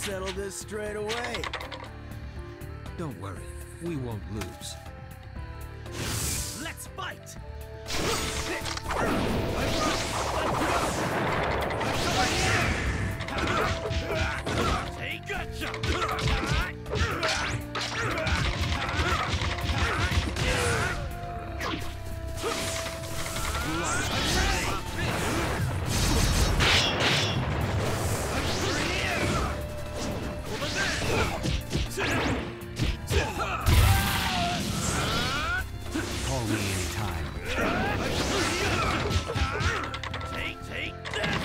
settle this straight away. Don't worry, we won't lose. Let's fight! Take gotcha! Call me anytime. Take this!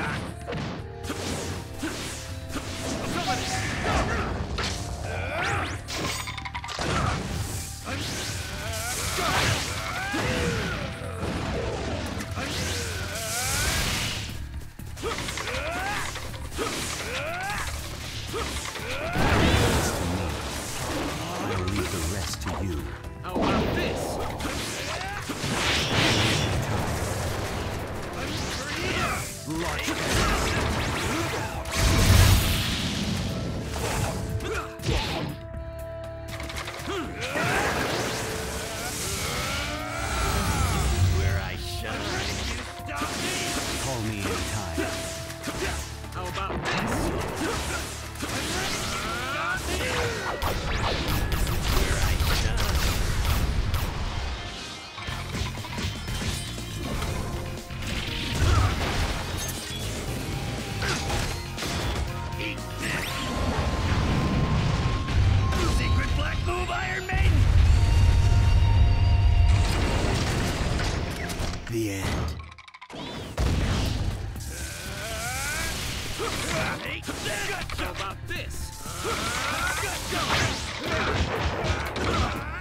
I'll leave the rest to you. How about this? Where I shudder if you stop me! Call me anytime. How about this? Where I shudder. Eat this! Secret black move, Iron Maiden! The end. Take this! How about this?